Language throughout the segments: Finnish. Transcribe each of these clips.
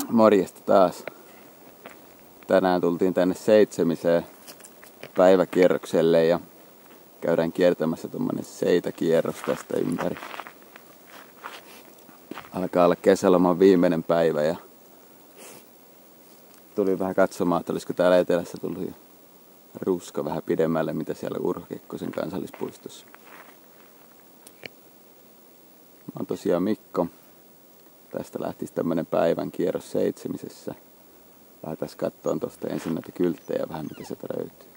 Morjesta taas. Tänään tultiin tänne 7. päiväkierrokselle ja käydään kiertämässä tommonen seitäkierros tästä ympäri. Alkaa olla kesäloman viimeinen päivä ja tuli vähän katsomaan, että olisiko täällä etelässä tullut jo ruska vähän pidemmälle, mitä siellä Urho Kekkosen kansallispuistossa. Mä oon tosiaan Mikko. Tästä lähtisi tämmönen päivän kierros 7. Lähdetään katsomaan tosta ensin näitä kylttejä vähän, mitä sieltä löytyy.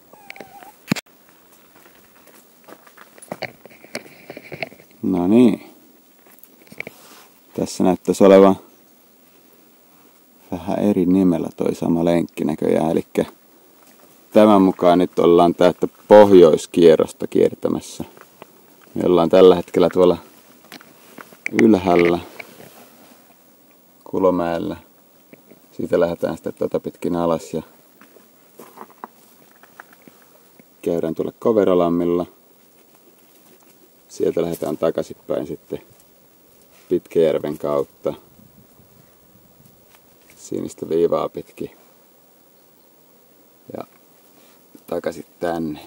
No niin. Tässä näyttäisi olevan vähän eri nimellä toi sama lenkki näköjään. Eli tämän mukaan nyt ollaan täältä pohjoiskierrosta kiertämässä. Me ollaan tällä hetkellä tuolla ylhäällä Kulomäellä. Siitä lähdetään sitten pitkin alas ja käydään tuolla Koverolammilla. Sieltä lähdetään takaisinpäin sitten Pitkäjärven kautta sinistä viivaa pitkin ja takaisin tänne.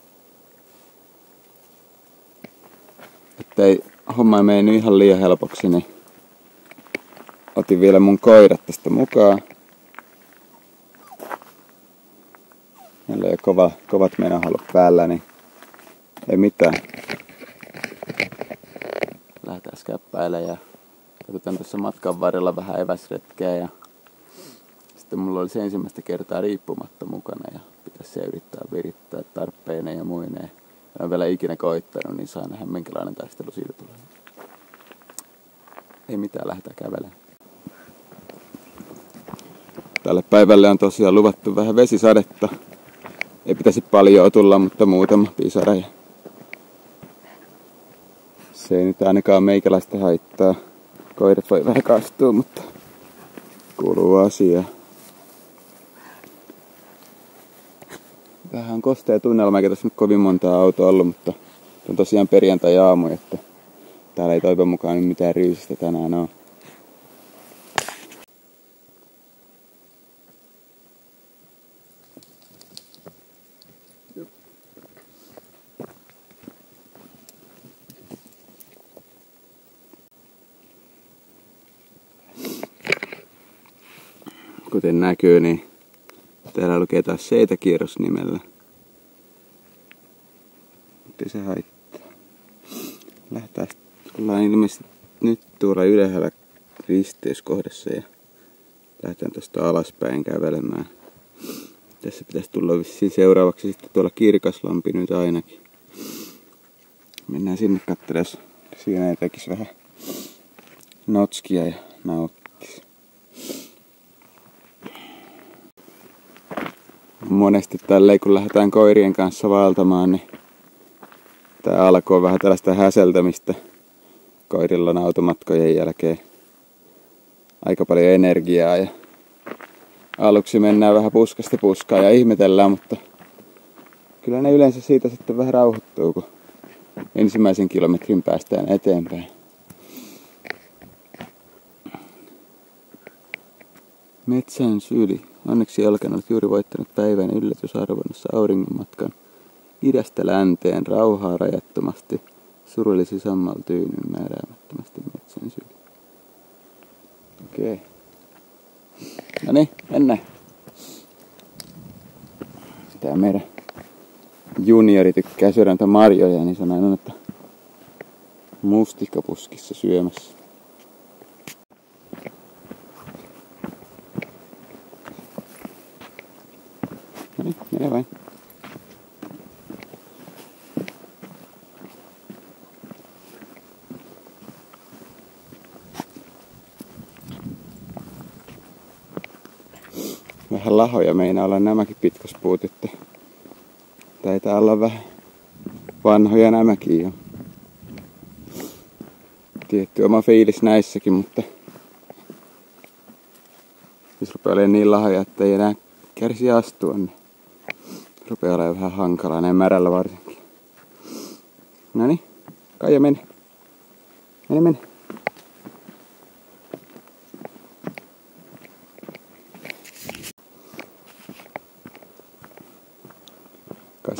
Ettei homma ei mennyt ihan liian helpoksi, niin otin vielä mun koirat tästä mukaan. Meillä ei ole kovat menohallut päällä, niin ei mitään. Lähdetään käppäilemään ja katsotaan tuossa matkan varrella vähän eväsretkeä. Ja sitten mulla oli se ensimmäistä kertaa riippumatta mukana ja pitäisi se yrittää virittää tarpeineen ja muineen. En ole vielä ikinä koittanut, niin saa nähdä minkälainen taistelu siitä tulee. Ei mitään, lähdetään kävelemään. Tälle päivälle on tosiaan luvattu vähän vesisadetta. Ei pitäisi paljon tulla, mutta muutama pisara. Se ei nyt ainakaan meikäläistä haittaa. Koirat voi vähän kastua, mutta kuuluu asiaan. Vähän on kostea tunnelma, eikä tässä nyt kovin montaa autoa ollut, mutta on tosiaan perjantai-aamu, että täällä ei toivon mukaan mitään ryysistä tänään ole. Kuten näkyy, niin täällä lukee taas seitäkierros nimellä. Mutta se haittaa. Lähdetään, ollaan ilmeisesti nyt tuolla ylhäällä risteyskohdassa ja lähdetään tuosta alaspäin kävelemään. Tässä pitäisi tulla vissiin seuraavaksi sitten tuolla Kirkaslampi nyt ainakin. Mennään sinne katselemaan, jos siinä ei tekisi vähän notskia ja nauttisi. Monesti tälleen kun lähdetään koirien kanssa vaeltamaan, niin tää alkoi vähän tällaista häseltämistä koirilla on automatkojen jälkeen. Aika paljon energiaa ja aluksi mennään vähän puskasta puskaan ja ihmetellään, mutta kyllä ne yleensä siitä sitten vähän rauhoittuu, kun ensimmäisen kilometrin päästään eteenpäin. Metsän syli. Onneksi Jalkan olet juuri voittanut päivän yllätysarvonnassa auringonmatkan idästä länteen rauhaa rajattomasti, surullisi sammaltyynyn määräämättömästi metsän syli. Okei. No niin, mennään. Tää meidän juniori tykkää syödä näitä marjoja, niin se on aina että mustikkapuskissa syömässä. No niin, mene vain. Vähän lahoja meinaa olla nämäkin pitkospuut, että taitaa olla vähän vanhoja nämäkin jo. Tietty oma fiilis näissäkin, mutta jos rupeaa olemaan niin lahoja, että ei enää kärsi astua, niin rupeaa olemaan vähän hankalaa, näin märällä varsinkin. Noniin, Kaija mene. Mene.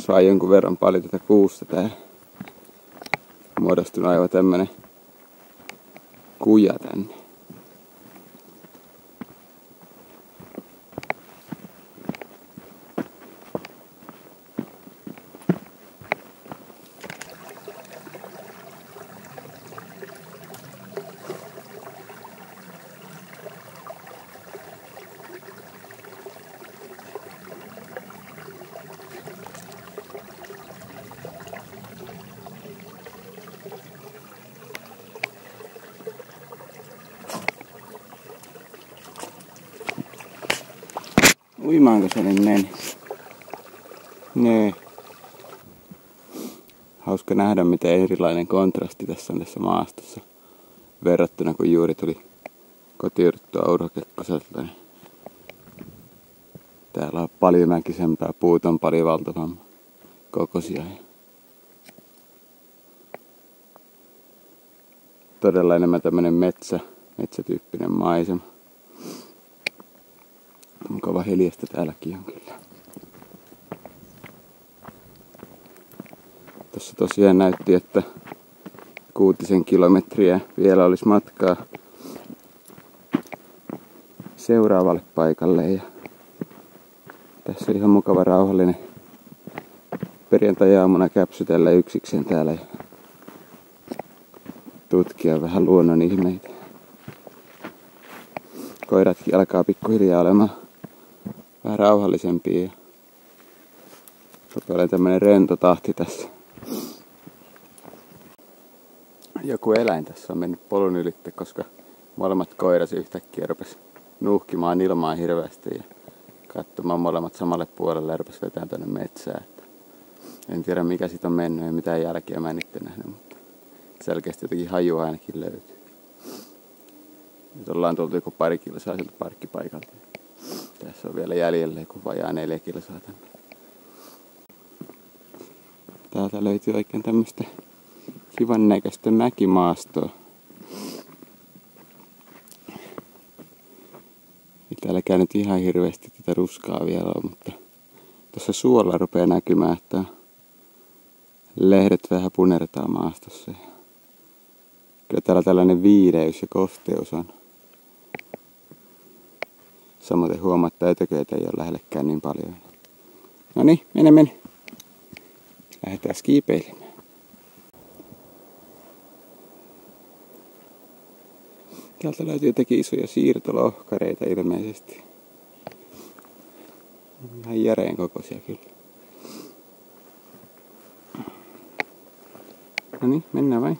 kasvaa jonkun verran paljon tätä kuusta täällä. Muodostunut aivan tämmönen kuja tänne. Uimaanko se nyt meni? Nee. Hauska nähdä, miten erilainen kontrasti tässä on tässä maastossa verrattuna, kun juuri tuli kotiuduttua Urho Kekkoselta. Täällä on paljon mäkisempää, puut on paljon valtavamman kokoisia. Todella enemmän tämmönen metsätyyppinen maisema. Mukava hiljasta täälläkin on kyllä. Tässä tosiaan näytti, että 6 kilometriä vielä olisi matkaa seuraavalle paikalle. Ja tässä on ihan mukava rauhallinen perjantai-aamuna käpsytellä yksikseen täällä ja tutkia vähän luonnon ihmeitä. Koiratkin alkaa pikkuhiljaa olemaan vähän rauhallisempia ja rupeaa tämmönen rento tahti tässä. Joku eläin tässä on mennyt polun ylitte, koska molemmat koirat yhtäkkiä rupesi nuuhkimaan ilmaa hirveästi ja katsomaan molemmat samalle puolelle ja rupesi vetämään tuonne metsään. En tiedä mikä siitä on mennyt, ei mitään jälkiä mä en itse nähnyt, mutta selkeästi jotenkin hajua ainakin löytyy. Nyt ollaan tultu joku pari kilsaa sieltä parkkipaikalta. Tässä on vielä jäljellä joku vajaa 4 kilsaa tänne. Täältä löytyy oikein tämmöistä kivan näköistä mäkimaastoa. Ei täälläkään nyt ihan hirveästi tätä ruskaa vielä on, mutta tuossa suolla rupeaa näkymään, että lehdet vähän punertaa maastossa. Kyllä täällä tällainen viileys ja kosteus on. Samoin huomaa, että ötököitä ei ole lähellekään niin paljon. No niin, mene. Lähdetään skiipeilemään. Täältä löytyy jotenkin isoja siirtolohkareita ilmeisesti. Ihan järeen kokoisia kyllä. No niin, mennään vain.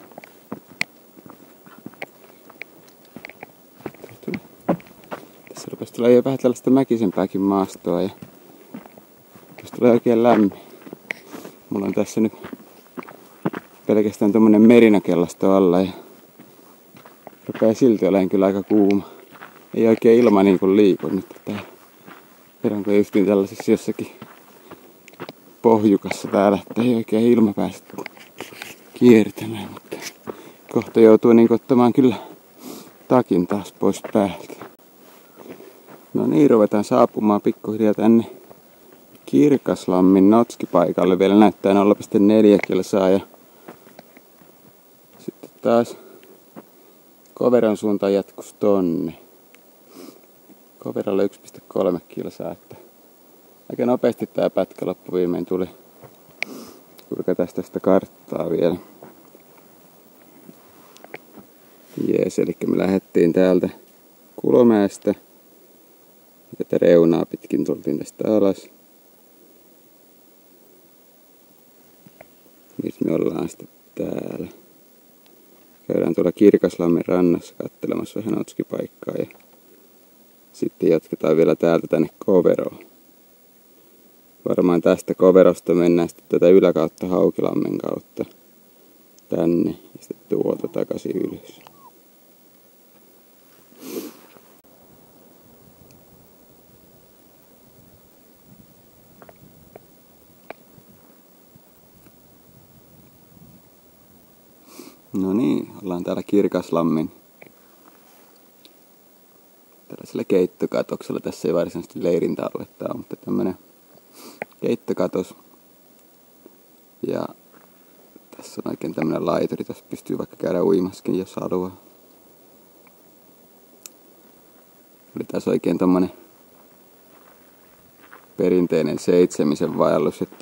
Tässä rupesi tulee jo vähän tällaista mäkisempääkin maastoa ja tässä tulee oikein lämmin. Mulla on tässä nyt pelkästään tommonen merinakellasto alla ja rupeaa silti olemaan kyllä aika kuuma. Ei oikein ilma niin kuin liiku nyt täällä. Tiedänkö justiin tällaisessa jossakin pohjukassa täällä, että ei oikein ilma pääse kiertämään, mutta kohta joutuu niin ottamaan kyllä takin taas pois päältä. No niin, ruvetaan saapumaan pikkuhiljaa tänne Kirkaslammin notskipaikalle. Vielä näyttää 0,4 kilsaa ja sitten taas Koveron suuntaan jatkus tonne. Koverolle 1,3 kilsaa, että aika nopeasti tää pätkä loppuviimein tuli. Kurkataan tästä karttaa vielä. Jees, eli me lähdettiin täältä Kulomäestä. Tätä reunaa pitkin tultiin tästä alas. Nyt me ollaan sitten täällä. Käydään tuolla Kirkaslammin rannassa katselemassa vähän notskipaikkaa ja sitten jatketaan vielä täältä tänne Koveroon. Varmaan tästä Koverosta mennään sitten tätä yläkautta Haukilammen kautta tänne ja sitten tuolta takaisin ylös. No niin, ollaan täällä Kirkaslammin tällaisella keittokatoksella. Tässä ei varsinaisesti leirintäaluetta ole, mutta tämmönen keittokatos. Ja tässä on oikein tämmönen laituri, tässä pystyy vaikka käydä uimaskin, jos haluaa. Oli tässä oikein tommonen perinteinen seitsemisen vaellus, että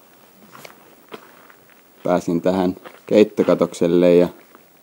pääsin tähän keittokatokselle ja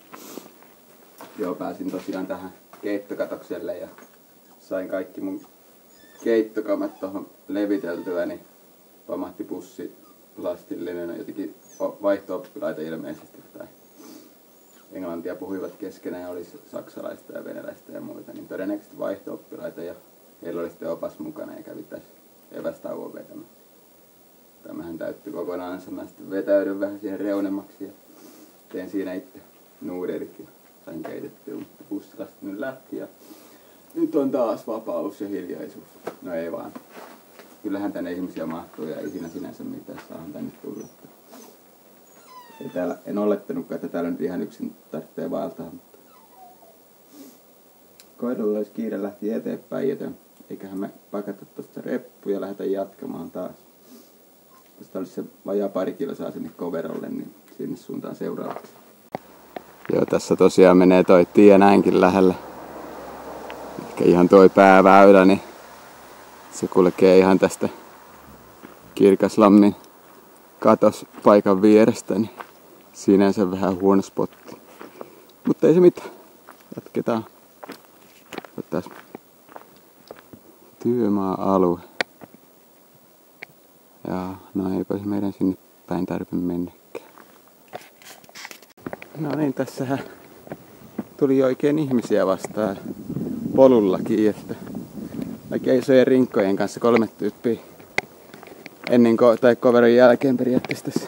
pääsin tosiaan tähän keittokatokselle ja sain kaikki mun keittokamat tuohon leviteltyä, niin pamahti pussi lastillinen, jotenkin vaihto-oppilaita ilmeisesti tai englantia puhuivat keskenään ja oli saksalaista ja venäläistä ja muita, niin todennäköisesti vaihto-oppilaita ja heillä oli sitten opas mukana ja kävi tässä evästauon vetämässä. Tämähän täyttyi kokonaansa, mä sitten vetäydyn vähän siihen reunemmaksi ja tein siinä itse nuudelit ja sain keitettyä, mutta pussilasta nyt lähti ja nyt on taas vapaus ja hiljaisuus. No ei vaan. Kyllähän tänne ihmisiä mahtuu ja ei siinä sinänsä mitään, saahan tänne tulla. Ei täällä, en olettanutkaan, että täällä nyt ihan yksin tarvitsee vaeltaa, mutta koiralla olisi kiire lähti eteenpäin, joten eiköhän me pakata tuosta reppuja ja lähdetä jatkamaan taas. Tästä olisi se vajaa pari kilsaa sinne Koverolle, niin sinne suuntaan seuraavaksi. Joo, tässä tosiaan menee toi tie näinkin lähellä. Ehkä ihan toi pääväylä, niin se kulkee ihan tästä Kirkaslammin katospaikan vierestä, niin sinänsä vähän huono spotti. Mutta ei se mitään. Jatketaan. Otais työmaa-alue. Ja no eipä se meidän sinne päin tarvitse mennäkään. No niin, tässähän tuli oikein ihmisiä vastaan polullakin, että oikein isojen rinkkojen kanssa 3 tyyppiä ennen tai Koveron jälkeen periaatteessa tässä.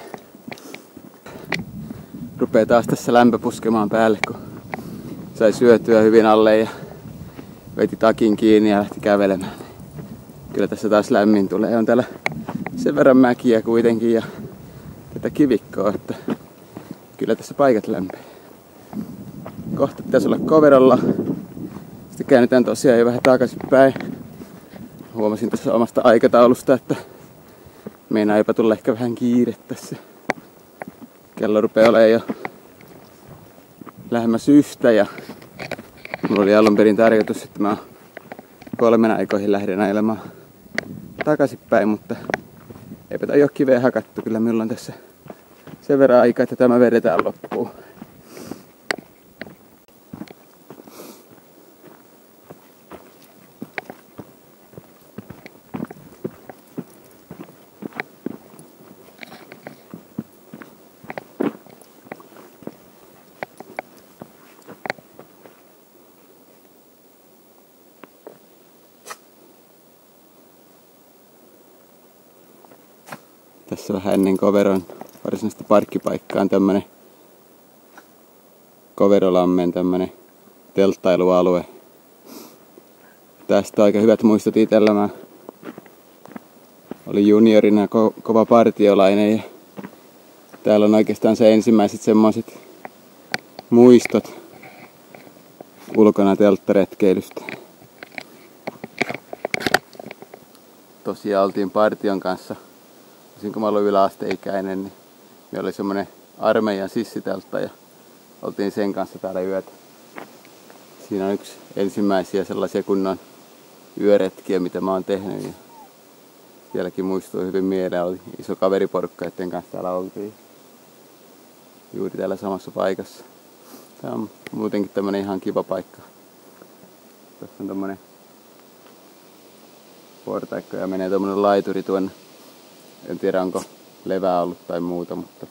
Rupee taas tässä lämpö puskemaan päälle, kun sai syötyä hyvin alle ja veti takin kiinni ja lähti kävelemään. Kyllä tässä taas lämmin tulee. On täällä sen verran mäkiä kuitenkin ja tätä kivikkoa, että kyllä tässä paikat lämpee. Kohta pitäisi olla Koverolla. Sitten käännetään tosiaan jo vähän takaisinpäin. Huomasin tässä omasta aikataulusta, että meinaa jopa tulla ehkä vähän kiire tässä. Kello rupeaa olemaan jo lähemmäs yhtä ja mulla oli alun perin tarkoitus, että mä 3 aikoihin lähden ajelemaan takaisinpäin, mutta eipä tää ole kiveä hakattu. Kyllä minulla on tässä sen verran aikaa, että tämä vedetään loppuun. Tässä vähän ennen Koveron varsinaista parkkipaikkaa on tämmönen Koverolammen tämmönen telttailualue. Tästä on aika hyvät muistot itsellä. Mä olin juniorina kova partiolainen ja täällä on oikeastaan se ensimmäiset semmoiset muistot ulkona telttaretkeilystä. Tosiaan oltiin partion kanssa. Kun mä olin yläasteikäinen, niin meillä oli semmonen armeijan sissiteltta ja oltiin sen kanssa täällä yötä. Siinä on yksi ensimmäisiä sellaisia kunnon yöretkiä, mitä mä oon tehnyt. Ja vieläkin muistuu hyvin mieleen, oli iso kaveriporukka, joiden kanssa täällä oltiin. Juuri täällä samassa paikassa. Tää on muutenkin tämmönen ihan kiva paikka. Tässä on tommonen portaikko ja menee tommonen laituri tuonne. En tiedä onko levää ollut tai muuta, mutta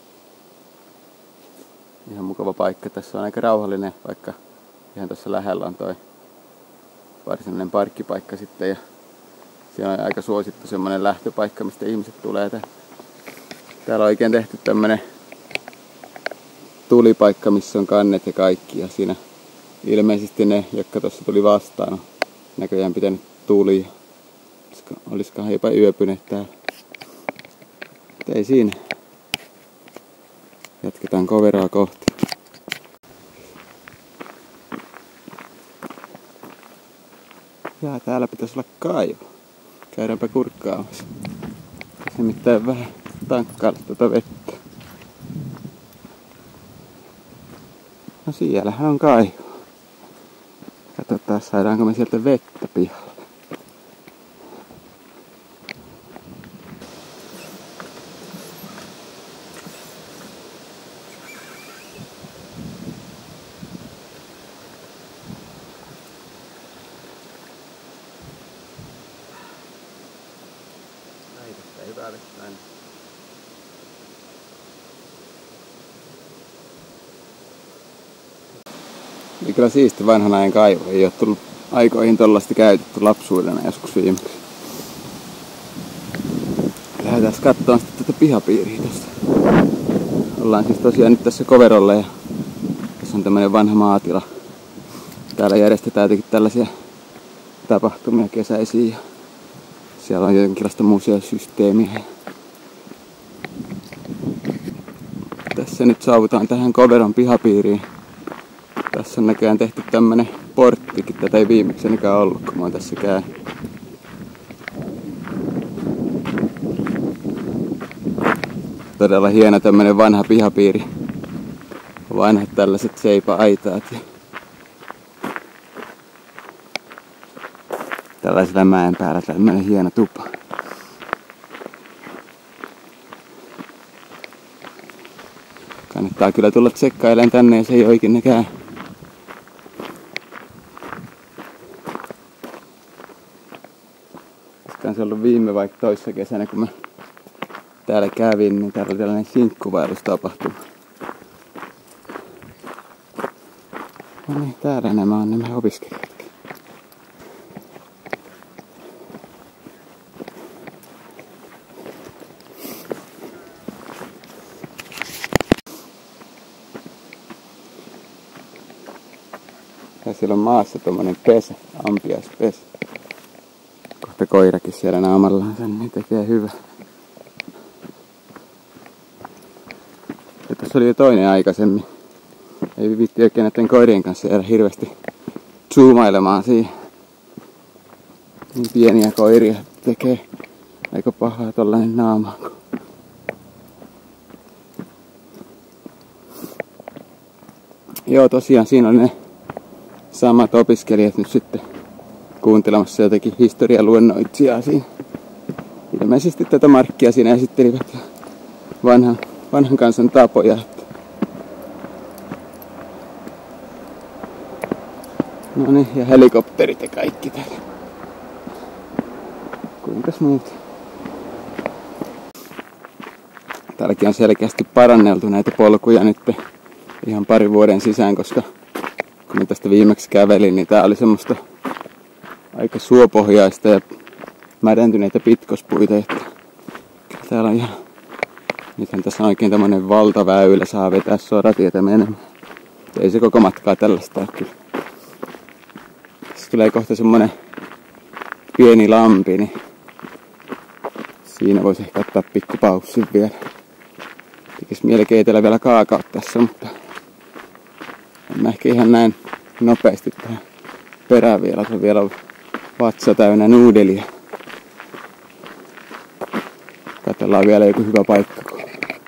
ihan mukava paikka. Tässä on aika rauhallinen, vaikka ihan tuossa lähellä on toi varsinainen parkkipaikka sitten. Ja siellä on aika suosittu semmonen lähtöpaikka, mistä ihmiset tulee. Täällä on oikein tehty tämmönen tulipaikka, missä on kannet ja kaikki. Ja siinä ilmeisesti ne, jotka tuossa tuli vastaan, on näköjään pitänyt tulia. Olisikohan jopa yöpyneet täällä. Mutta ei siinä. Jatketaan Koveroa kohti. Ja täällä pitäisi olla kaivo. Käydäänpä kurkkaamassa. Nimittäin vähän tankkailla tuota vettä. No siellähän on kaivo. Katsotaan, saadaanko me sieltä vettä pihalle. Hyvää vettä aina. Oli kyllä siisti vanhan ajan kaivo. Ei ole tullut aikoihin tollaista käytetty lapsuudena joskus viimeksi. Lähdetään katsomaan sitten tätä pihapiiriä tosta. Ollaan siis tosiaan nyt tässä Koverolla ja tässä on tämmönen vanha maatila. Täällä järjestetään jotenkin tällaisia tapahtumia kesäisiin ja siellä on jonkinlaista museosysteemiä. Tässä nyt saavutaan tähän Koveron pihapiiriin. Tässä on näköjään tehty tämmönen porttikin. Tätä ei viimeksi ainakaan ollut, kun mä oon tässä käyn. Todella hieno tämmönen vanha pihapiiri. Vanhat tällaiset seipa-aitaat. Tällaisella mäen päällä tämmönen hieno tupa. Kannattaa kyllä tulla tsekkailemaan tänne, jos ei oikein käy. Olisikohan se ollut viime vaikka toissa kesänä, kun mä täällä kävin, niin täällä oli tällainen sinkkuvaellustapahtuma. No niin, täällä nämä on nämä opiskelijat. Ja siellä on maassa tommonen pesä, ampiaispesä. Kohta koirakin siellä naamallansa, niin tekee hyvä. Ja tässä oli jo toinen aikaisemmin. Ei viitti oikein näiden koirien kanssa jäädä hirveästi zoomailemaan siihen. Niin pieniä koiria tekee aika pahaa tollanen naama. Joo, tosiaan siinä on ne samat opiskelijat nyt sitten kuuntelemassa jotakin historialuennoitsijaa siinä. Ilmeisesti tätä Markkia siinä esittelivät vanhan kansan tapoja. No niin, ja helikopterit ja kaikki täällä. Kuinkas muuta? Täälläkin on selkeästi paranneltu näitä polkuja nyt ihan parin vuoden sisään, koska kun mä tästä viimeksi kävelin, niin tää oli semmoista aika suopohjaista ja mädäntyneitä pitkospuita, että kyllä täällä on ihan... Nythän tässä on oikein tämmönen valtaväylä, saa vetää soratietä menemään. Ei se koko matkaa tällaista ole kyllä. Tässä tulee kohta semmonen pieni lampi, niin siinä voisi ehkä ottaa pikkupaussin vielä. Tekis mieli keitellä vielä kaakaot tässä, mutta en mä ehkä ihan näin nopeasti tähän perään vielä. Se on vielä vatsa täynnä nuudelia. Katsellaan vielä joku hyvä paikka, kun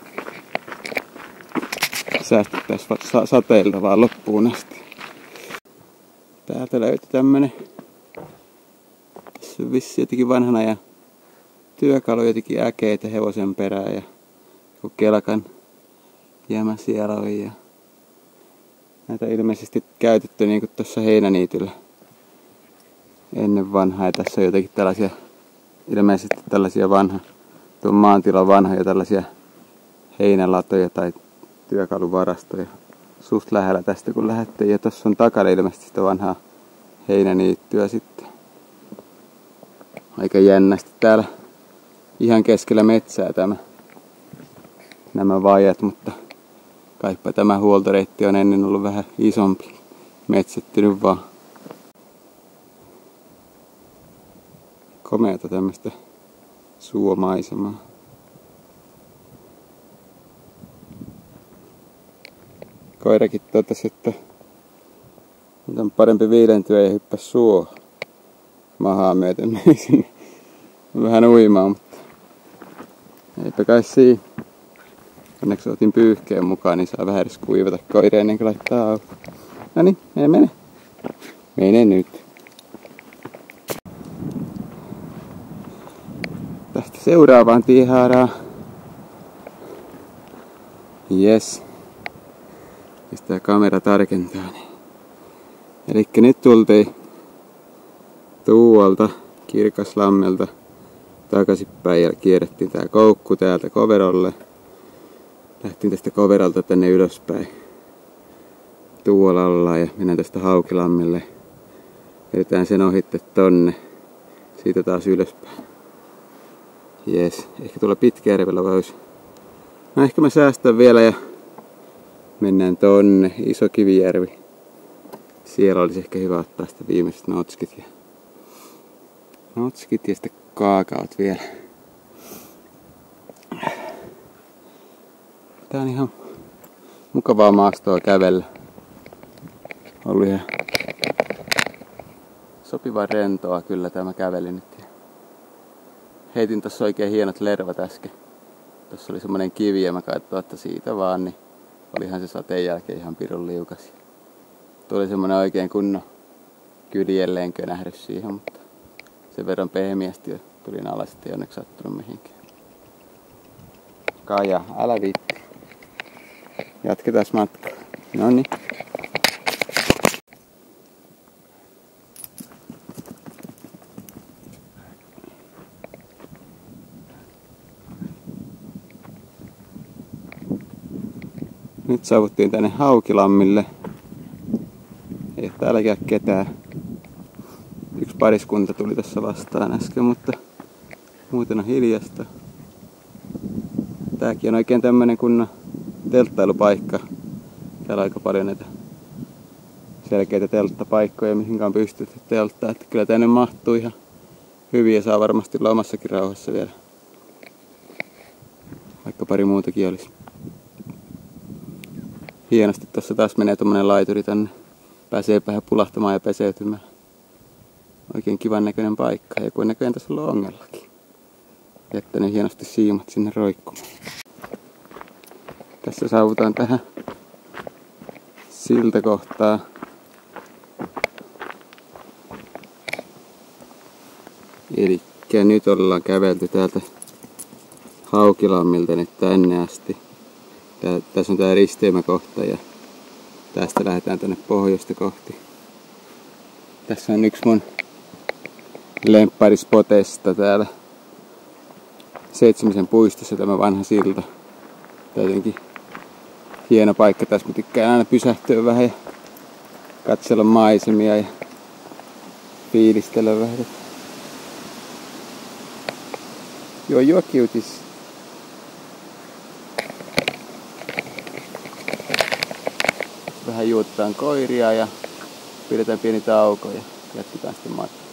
säästettäis sateilta vaan loppuun asti. Täältä löytyi tämmönen, tässä on vissi jotenkin vanhan ajan työkalu, jotenkin äkeitä hevosen perään ja joku kelkan jämä siellä on. Ja näitä ilmeisesti käytetty niinku tuossa heinäniityllä ennen vanhaa. Ja tässä on jotenkin tällaisia, ilmeisesti tällaisia tuon maantilan vanhoja tällaisia heinälatoja tai työkaluvarastoja. Suht lähellä tästä kun lähdettiin. Ja tuossa on takana ilmeisesti sitä vanhaa heinäniittyä sitten. Aika jännästi täällä ihan keskellä metsää nämä vajat, mutta kaipa tämä huoltoreitti on ennen ollut vähän isompi. Metsättynyt vaan. Komeata tämmöstä suomaisemaa. Koirakin totesi, että nyt on parempi viilentyä ja hyppäs suohon. Mahaa myöten meni sinne vähän uimaan, mutta eipä kai siinä. Onneksi otin pyyhkeen mukaan, niin saa vähän edes kuivata koiria ennen kuin laittaa auki. Noniin, mene. Mene nyt. Tästä seuraavaan tiehaaraan. Jes. Pistää kamera tarkentaa. Elikkä nyt tultiin tuolta Kirkaslammelta takaisinpäin ja kierrettiin tää koukku täältä Koverolle. Lähtiin tästä Koverolta tänne ylöspäin. Tuolla ollaan ja mennään tästä Haukilammille. Edetään sen ohitte tonne. Siitä taas ylöspäin. Jes, ehkä tuolla Pitkäjärvellä voisi. No ehkä mä säästän vielä ja mennään tonne Iso Kivijärvi. Siellä olisi ehkä hyvä ottaa sitä viimeiset notskit ja sitten kaakaot vielä. Tää on ihan mukavaa maastoa kävellä. Ollut ihan sopivan rentoa kyllä tämä käveli nyt. Heitin tossa oikein hienot lervat äsken. Tossa oli semmonen kivi ja mä katsoin, että siitä vaan, niin olihan se sateen jälkeen ihan pirun liukas. Tuli semmonen oikein kunnon kyljelleen könähdys siihen, mutta sen verran pehmeästi jo tulin alas, ettei onneksi sattunut mihinkään. Kaija, älä viitti. Jatketaan matkaa. Noniin. Nyt saavuttiin tänne Haukilammille. Ei täälläkään ketään. Yksi pariskunta tuli tässä vastaan äsken, mutta muuten on hiljasta. Tääkin on oikein tämmönen kunnon telttailupaikka. Täällä on aika paljon näitä selkeitä telttapaikkoja, mihinkä on pystytty telttaa. Että kyllä tänne mahtuu ihan hyvin ja saa varmasti olla omassakin rauhassa vielä. Vaikka pari muutakin olisi. Hienosti tuossa taas menee tommonen laituri tänne. Pääsee vähän pulahtamaan ja peseytymään. Oikein kivan näköinen paikka. Ja kuin näköinen tässä on ongellakin. Jättänyt hienosti siimat sinne roikkumaan. Tässä saavutaan tähän siltakohtaan. Elikkä nyt ollaan kävelty täältä Haukilammilta nyt tänne asti. Tässä on tää risteymäkohta ja tästä lähdetään tänne pohjoista kohti. Tässä on yksi mun lempparispotesta täällä Seitsemisen puistossa, tämä vanha silta. Tää on jotenkin hieno paikka. Tässä mä tykkään aina pysähtyä vähän ja katsella maisemia ja fiilistellä vähän. Joo, kiutis. Vähän juotetaan koiria ja pidetään pieni tauko ja jatketaan sitten matkaa.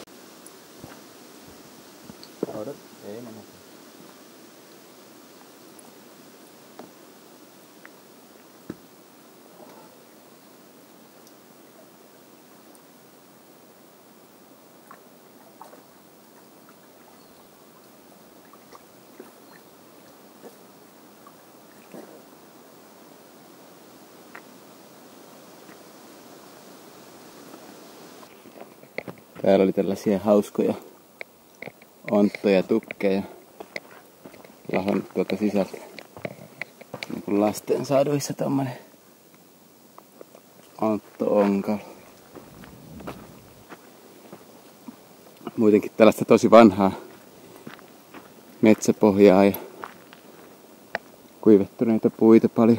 Odot, ei mene. Täällä oli tällaisia hauskoja onttoja, tukkeja lahonnut tuolta sisältä. Niin kuin lasten saduissa tommonen ontto-onkalo. Muutenkin tällaista tosi vanhaa metsäpohjaa ja kuivettuneita puita paljon.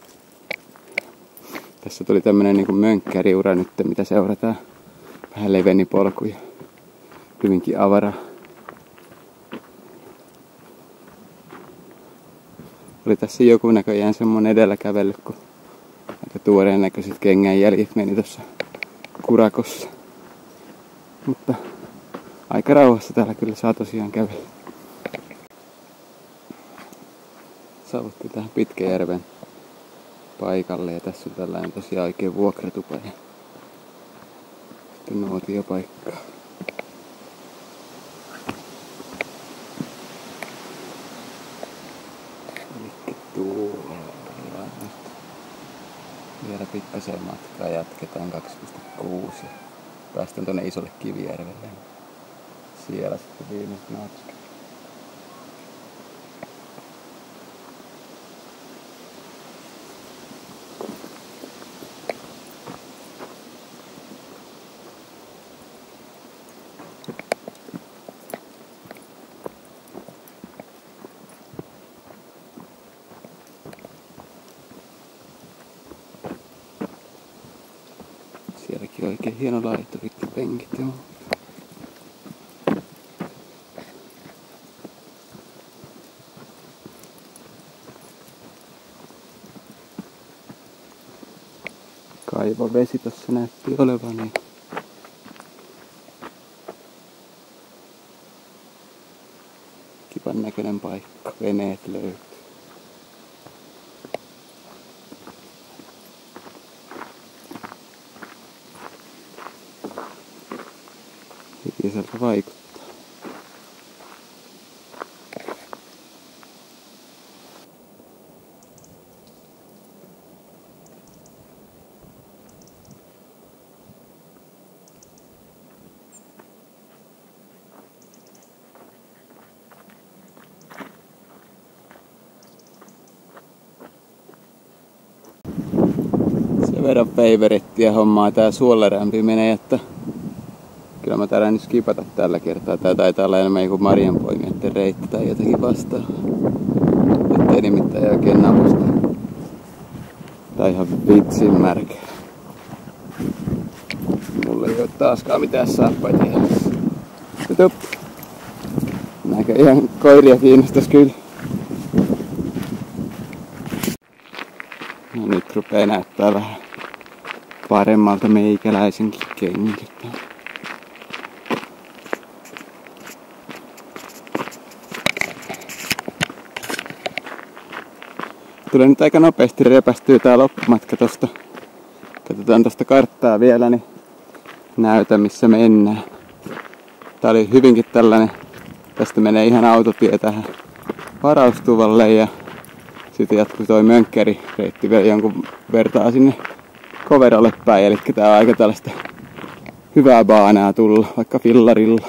Tässä tuli tämmönen niin kuin mönkkäriura nyt, mitä seurataan. Vähän levenipolku ja hyvinkin avara. Oli tässä joku näköjään semmonen edellä kävellyt, kun aika tuoreen näköiset kengänjäljet meni tuossa kurakossa. Mutta aika rauhassa täällä kyllä saa tosiaan kävellä. Saavuttiin tähän Pitkäjärven paikalle ja tässä on tällainen tosiaan oikein vuokratupa ja sitten nuotiopaikka. Elikkä tuo. vielä pikkasen matkaa, jatketaan 2,6 ja päästään tonne isolle Kivijärvelle. Siellä sitten viimeiset notskat. Sielläkin oikein hieno laittovikki penkit. Joo. Kaivovesi tossa näytti olevan. Niin kivan näköinen paikka. Veneet löytyy. Hiljaiselta vaikuttaa. Sen verran favorittia hommaa tää suolarämpiminen, että kyllä mä täällä nyt skipata tällä kertaa. Tää taitaa olla enemmän joku marjanpoimijoiden reitti tai jotakin vastaavaa. Ettei nimittäin oikein napusta. Tää on ihan vitsin märkä. Mulla ei oo taaskaan mitään saappaita jalassa. Tutup! Näköjään koiria kiinnostais kyllä. No nyt rupee näyttää vähän paremmalta meikäläisenkin kengiltä. Tulee nyt aika nopeasti repästyy tää loppumatka tosta. Katsotaan tosta karttaa vielä, niin näytä missä mennään. Tää oli hyvinkin tällainen, tästä menee ihan autotie tähän varaustuvalle ja sitten jatkuu toi mönkkärireitti vielä jonkun vertaa sinne Koverolle päin. Eli tää on aika tällaista hyvää baanaa tulla, vaikka fillarilla.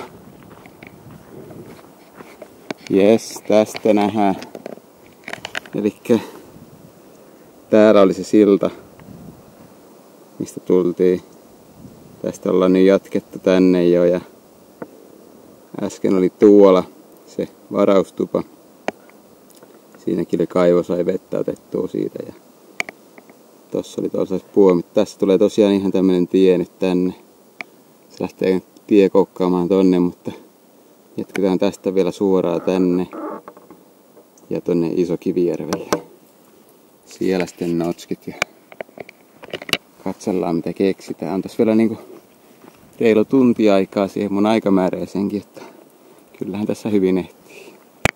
Jes, tästä nähdään. Elikkä täällä oli se silta, mistä tultiin. Tästä ollaan nyt jatkettu tänne jo ja äsken oli tuolla se varaustupa. Siinäkin oli kaivo, sai vettä otettua siitä ja tossa oli toisaalta puomit. Tässä tulee tosiaan ihan tämmönen tie nyt tänne. Se lähtee tie koukkaamaan tonne, mutta jatketaan tästä vielä suoraan tänne ja tonne Iso Kivijärvelle. Siellä sitten notskit ja katsellaan mitä keksitään. On tässä vielä niinku reilu tunti aikaa siihen mun aikamääräisenkin, että kyllähän tässä hyvin ehtii.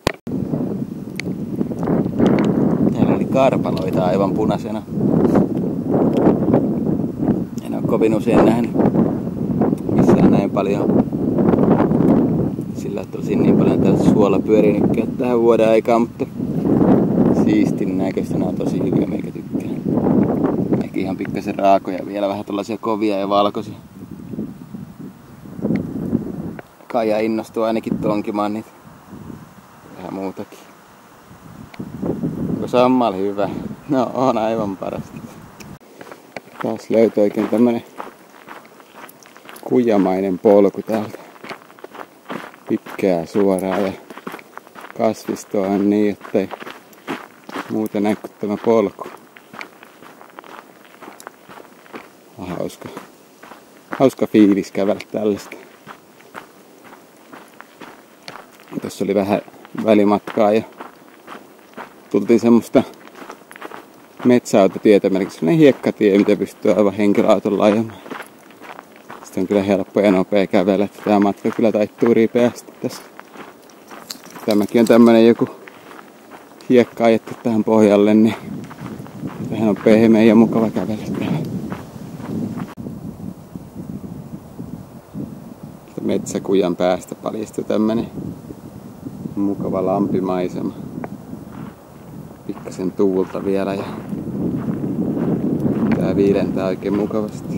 Täällä oli karpaloita aivan punaisena. En oo kovin usein nähnyt missään näin paljon. Sillä että olisin niin paljon täältä suola pyörinytkään tähän vuoden aikaan, mutta siistin näköistä, nää on tosi hyviä, meikä tykkään. Ehkä ihan pikkasen raakoja, vielä vähän tällaisia kovia ja valkoisia. Kaija innostuu ainakin tonkimaan niitä. Vähän muutakin. Onko sammal hyvä? No on aivan parasta. Taas löytyy oikein tämmönen kujamainen polku täältä. Pitkää suoraa ja kasvistoa on niin, ettei muuten näy kuin tämä polku. Hauska fiilis kävellä tällaista. Tuossa oli vähän välimatkaa ja tultiin semmoista metsäautotietä, melkein sellainen hiekkatie, mitä pystyy aivan henkilöautolla ajamaan. Sitten on kyllä helppo ja nopea kävellä, että tämä matka kyllä taittuu ripeästi tässä. Tämäkin on tämmönen joku hiekka ajettu tähän pohjalle, niin tähän on pehmeä ja mukava kävellä täällä. Metsäkujan päästä paljastui tämmönen mukava lampimaisema. Pikkasen tuulta vielä ja Tää viilentää oikein mukavasti.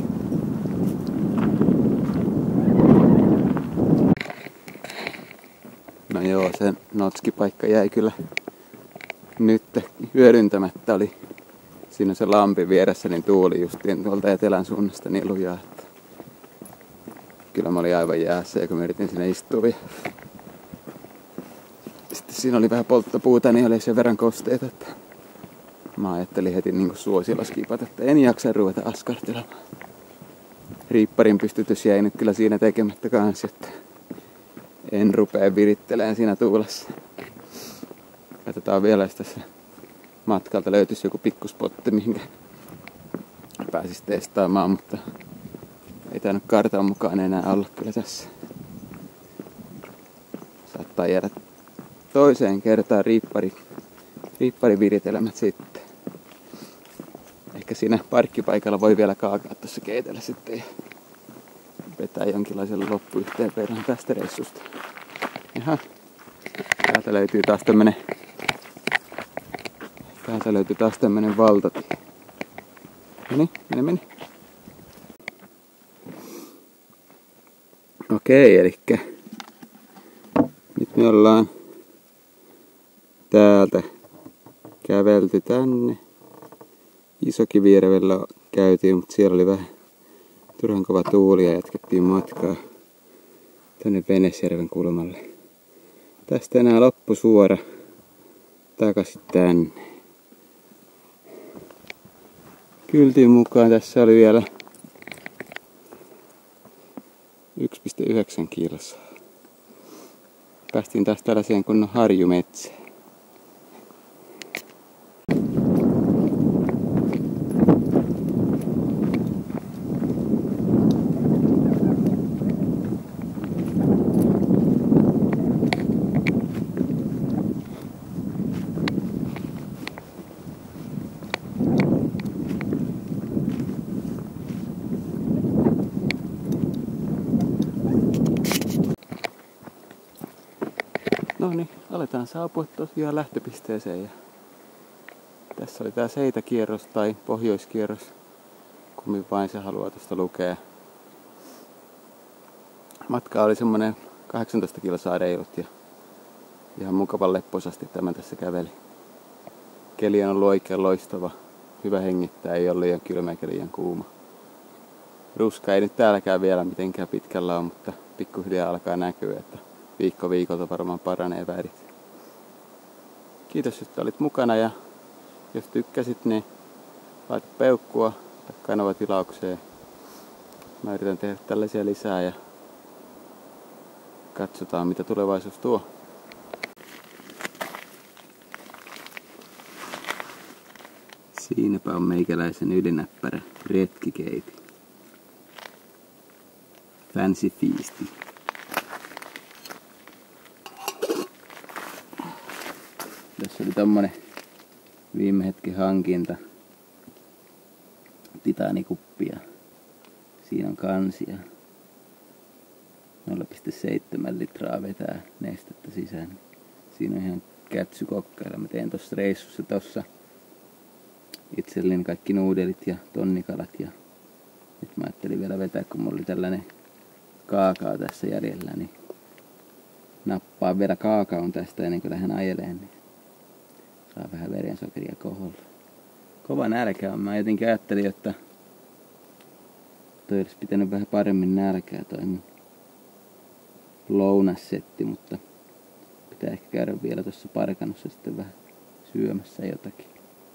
No joo, se notskipaikka jäi kyllä nyt hyödyntämättä. Oli siinä se lampi vieressä, niin tuuli justiin tuolta etelän suunnasta niin lujaa, että kyllä mä olin aivan jäässä, kun mä yritin sinne istua. Sitten siinä oli vähän polttopuuta, niin oli sen verran kosteita, että mä ajattelin heti niin kuin suosilla skipata, että en jaksa ruveta askartelemaan. Riipparin pystytys jäi nyt kyllä siinä tekemättä kanssa, että en rupea virittelemään siinä tuulessa. Katsotaan vielä, jos tässä matkalta löytyisi joku pikkuspotti, mihinkä pääsisi testaamaan, mutta ei tainnut kartan mukaan enää olla kyllä tässä. Saattaa jäädä toiseen kertaan riippariviritelmät sitten. Ehkä siinä parkkipaikalla voi vielä kaakaa tuossa keitellä sitten ja vetää jonkinlaisen loppuyhteenvedon tästä reissusta. Jaha, täältä löytyy taas tämmönen valtatie. Noniin, mene. Okei, elikkä nyt me ollaan täältä kävelty tänne. Isokivijärvellä käytiin, mutta siellä oli vähän turhan kova tuuli ja jatkettiin matkaa tänne Venesjärven kulmalle. Tästä enää loppusuora takaisin tänne. Kyltin mukaan tässä oli vielä 1,9 kilsaa. Päästiin taas tällaiseen kunnon harjumetsään. No niin, aletaan saapua tosiaan lähtöpisteeseen. Ja tässä oli tää seitäkierros tai pohjoiskierros, kummin vain se haluaa tuosta lukea. Matka oli semmonen 18 kilsaa reilut ja ihan mukavan lepposasti tämän tässä käveli. Keli on ollut oikein loistava, hyvä hengittää, ei ole liian kylmä eikä liian kuuma. Ruska ei nyt täälläkään vielä mitenkään pitkällä ole, mutta pikkuhiljaa alkaa näkyä, että viikko viikolta varmaan paranee värit. Kiitos, että olit mukana ja jos tykkäsit, niin laita peukkua tai kanavatilaukseen. Mä yritän tehdä tällaisia lisää ja katsotaan mitä tulevaisuus tuo. Siinäpä on meikäläisen ylinäppärä retkikeiti. Fancy feasti. Tässä oli tommonen viime hetken hankinta. Titaanikuppi. Siinä on kansia. 0,7 litraa vetää nestettä sisään. Siinä on ihan kätsykokkailla. Mä tein tossa reissussa itselleni kaikki nuudelit ja tonnikalat. Ja nyt mä ajattelin vielä vetää, kun mulla oli tällainen kaakao tässä jäljellä, niin nappaa vielä kaakaon tästä ennen kuin lähden ajeleen. Niin saa vähän verensokeria koholla. Kova nälkä on. Mä jotenkin ajattelin, että toi olisi pitänyt vähän paremmin nälkää toi mun lounassetti, mutta pitää ehkä käydä vielä tuossa Parkanossa sitten vähän syömässä jotakin.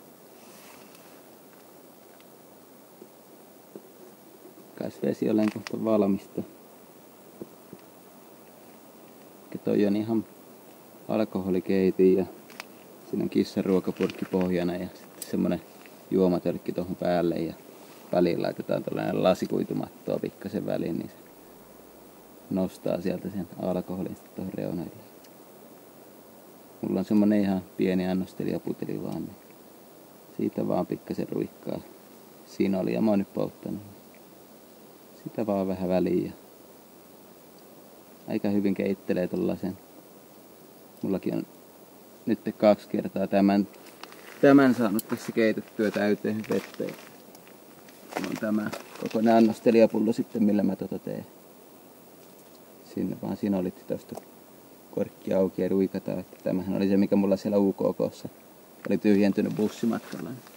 Kais vesi olen kohta valmista. Ja toi on ihan alkoholikeitin ja siinä on kissan ruokapurkki pohjana ja sitten semmonen juomatölkki tuohon päälle ja väliin laitetaan tällainen lasikuitumattoa pikkasen väliin, niin se nostaa sieltä sen alkoholin sitten tuohon reunoille. Mulla on semmonen ihan pieni annostelijaputeli vaan, niin siitä vaan pikkasen ruikkaa. Siinä oli ja mä oon nyt polttanut. Sitä vaan vähän väliin ja aika hyvin keittelee tollasen. Mullakin on nyt 2 kertaa tämän saanut tässä keitettyä täyteen vettä. on tämä kokoinen annostelijapullo sitten, millä mä teen. Sinne vaan sinolitti tosta korkki auki ja ruikata. Tämähän oli se, mikä mulla siellä UKK:ssa oli tyhjentynyt bussimatkalla.